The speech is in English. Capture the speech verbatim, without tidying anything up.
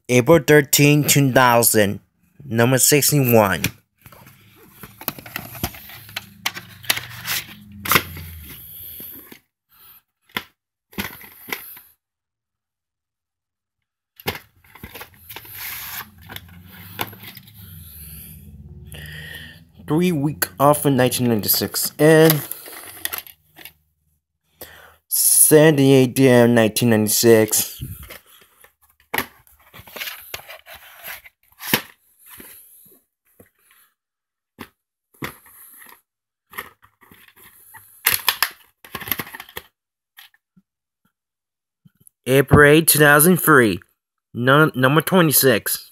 April thirteenth, two thousand, number sixty-one. Three week off in nineteen ninety-six and seventy-eight damn nineteen ninety-six. April eighth, two thousand three, num- number twenty-six.